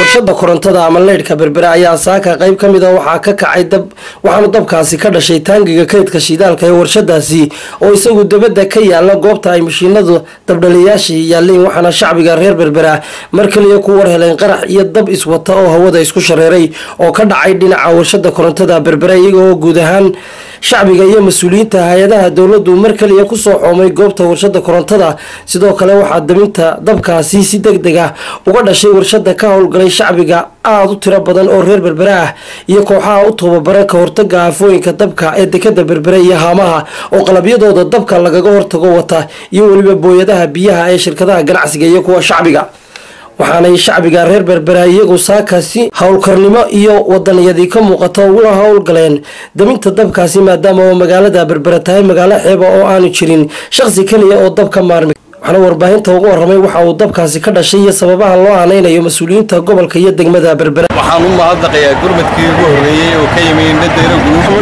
warshada korontada ama leydhka berbera ayaa saaka qayb ka mid ah waxaa ka kacay dab waxaana dabkaasi ka dhashay taangiga kaydka shidaalka ee warshadaasi oo isagu dabada ka yaala goobta ay mashiinadu dabdhaliyaashii yaaleen waxaana shacbiga reer berbera mar kaliya ku war heleen qarax iyo dab iswata oo hawada isku shareeray oo ka dhacay dhinaca warshada korontada berbera iyaga oo guud ahaan shacbiga iyo mas-uuliyiinta hay-adaha dowladdu mar kaliya kusoo xoomay goobta warshada korontada sidoo kale waxaa daminta dabkaasi si degdeg ah uga dhashay warshada ka howlgalay shacbiga aada u tiro badan oo reer berbera ah iyo kooxaha u tababaran ka hortaga aafooyinka dabka ee dekada berbera iyo haamaha oo qalabyadooda dabka lagaga hortago wata iyo weliba booyadaha biyaha ee shirkadaha ganacsiga iyo kuwa shacbiga waxaanay shacbiga reer berbera iyagu saakaasi howlkarnimo iyo wadaniyadii ka muuqato uguna howlgaleen daminta dabkaasi maadaama oo magaalada berbera tahay magaalo xeeba oo aanu jirin shaqsi kaliya oo dab ka maarmi waxaana warbaahinta ugu waramay waxa uu dabkaasi ka dhashay iyo sababaha loo aaneynayo mas-uuliyiinta gobolka iyo degmada berbera waxaan u mahadnaqayaa gurmadkii ugu horreeyey oo ka yimi indhadayra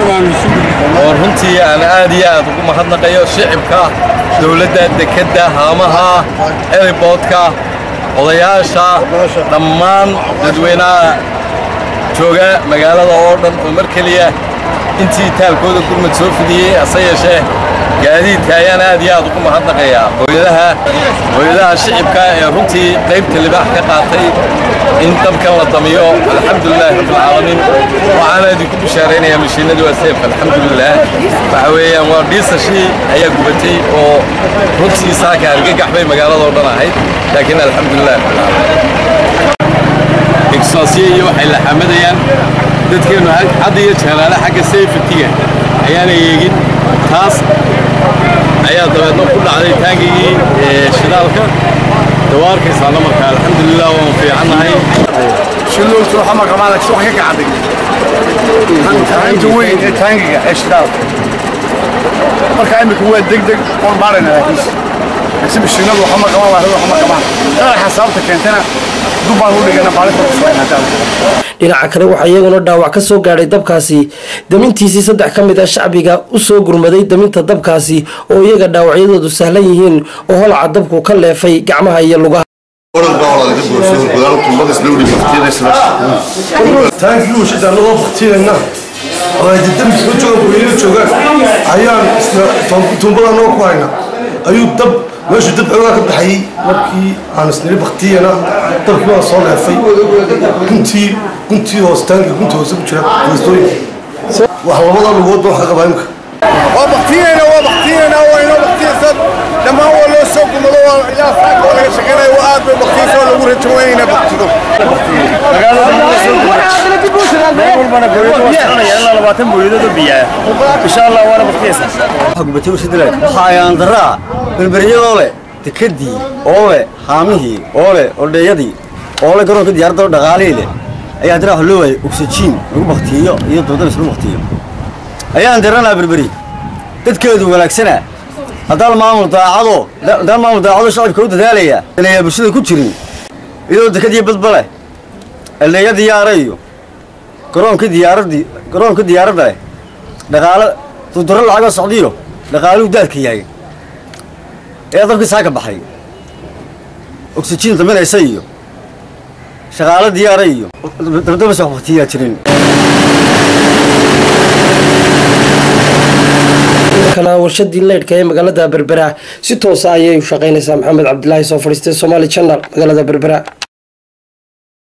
guud oo runtii aan aad iyo aad ugu mahadnaqayo shicibka dowladda dekadda haamaha airboodka odayaasha dhammaan dadweynaha jooga magaalada oo dhan oo mar kaliya intii taalkooda gurmad soo fidiyey hase yeeshee gaadiidka ayaan aad iyo aad ugu mahadnaqayaa hooyadaha shicibka ee runtii qaybta libaax ka qaatay in dabkan la damiyo alxamdulilahi rabbilcaalamiin waxaana idinku bishaaraynayaa mashiinadu waa seef alxamdulilah waxa weeyaan waa dhiisashii ayaa gubatay oo runtii saaka argagax bay magaaladoo dhan ahayd laakiin alxamdulilahi rabbilcaalamiin exhaasiye iyo waxay la xamadayaan dadkeenu hadda iyo jeelaale xagga safety-ga ayaana eegin taas ayaa dabeedna ku dhacday taangigii shidaalka dawaarkaysaana marka alxamdulilah waan fiicannahay shilowtu waxa markaa suuq ka kacday taangiga weyn ee taangiga ee shidaalka marka imika waa degdeg oo baarayna laakiin mashiinadu waxa markaa waxa markaa xasaabta keentana dubaan u dhigana baalinta ku soo inaadan dhinaca kale waxaa iyaguna dhaawac ka soo gaadhay dabkaasi damintiisii 3 ka mid ah shacbiga u soo gurmaday daminta dabkaasi oo iyaga dhaawacyadoodu sahlan yihiin oo holca dabku ka leefay gacmaha iyo lugaha taankigu shidaalada waqtigeena oo ay dabka soo joogaan ayaan tuumbada noo ku hayna ayuu dab meeshu dab xoogaa ka baxayay markii aan isniri baktiyana dabkii waa soo leefay guntii hoostaanka guntii hoose ku jira geestooyinka wax labada lugood baa waxa qabaa imka waa baktiyana waa inoo baktiyaysan dhammaan waa loo soo gumado waa ilaa saaka oo laga shaqeynayo waa aad bay baktiyaysan lagu rajo weyna baktido walbana booyadu waa soconaya ilaa 20 booyadood biyaa insha Allah waana baktiyaysan gubtay warshadada waxa ayaan daraa berberiyadoo leh dekadii oo leh haamihii oo leh odheeyadii oo leh garoonka diyaaradda dhaqaaleey leh ayaa daraa loo waayay oxygen lagu baktiyo iyo doodan isku baktiyo ayaan daranaa berberi dadkeedu wanaagsana hadal maamul daacado shacabka u dadaalaya inay bulshada ku jirin iyadoo dekadii badbale eleeyadii yaarayo garoonka diyaaradda dhaqaale dudaro lacag socdiyo dhaqaaluhu daadka yahay ee dabkii saaka baxay oxygen daminaysa iyo shaqaale diyaaray iyo dabdaba soo waqtiya jirin kana warshadii leydhka ee magaalada berbera si toos ah ayay u shaqeynaysaa maxamed cabdilaahi soo fadhiistay Somali Channel magaalada berbera.